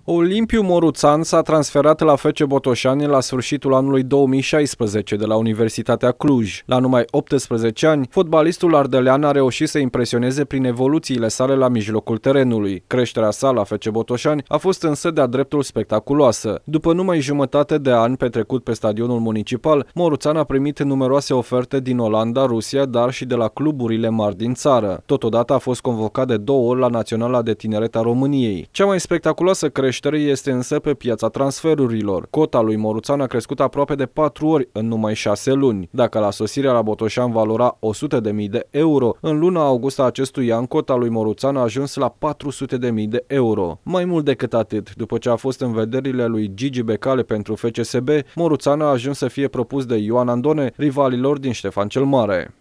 Olimpiu Moruțan s-a transferat la FC Botoșani la sfârșitul anului 2016 de la Universitatea Cluj. La numai 18 ani, fotbalistul ardelean a reușit să impresioneze prin evoluțiile sale la mijlocul terenului. Creșterea sa la FC Botoșani a fost însă de-a dreptul spectaculoasă. După numai jumătate de an petrecut pe stadionul municipal, Moruțan a primit numeroase oferte din Olanda, Rusia, dar și de la cluburile mari din țară. Totodată a fost convocat de 2 ori la Naționala de Tineret a României. Cea mai spectaculoasă creștere este însă pe piața transferurilor. Cota lui Moruțan a crescut aproape de 4 ori în numai 6 luni. Dacă la sosirea la Botoșani valora 100.000 de euro, în luna august a acestui an cota lui Moruțan a ajuns la 400.000 de euro. Mai mult decât atât, după ce a fost în vederile lui Gigi Becale pentru FCSB, Moruțan a ajuns să fie propus de Ioan Andone, rivalilor din Ștefan cel Mare.